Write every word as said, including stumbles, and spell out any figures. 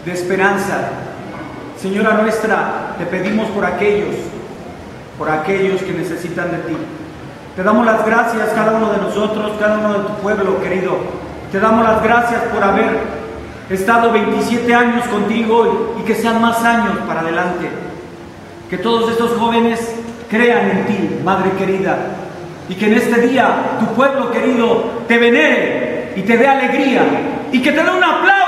de esperanza. Señora nuestra, te pedimos por aquellos, por aquellos que necesitan de ti. Te damos las gracias cada uno de nosotros, cada uno de tu pueblo querido. Te damos las gracias por haber estado veintisiete años contigo y, y que sean más años para adelante. Que todos estos jóvenes crean en ti, Madre querida, y que en este día tu pueblo querido te venere y te dé alegría y que te dé un aplauso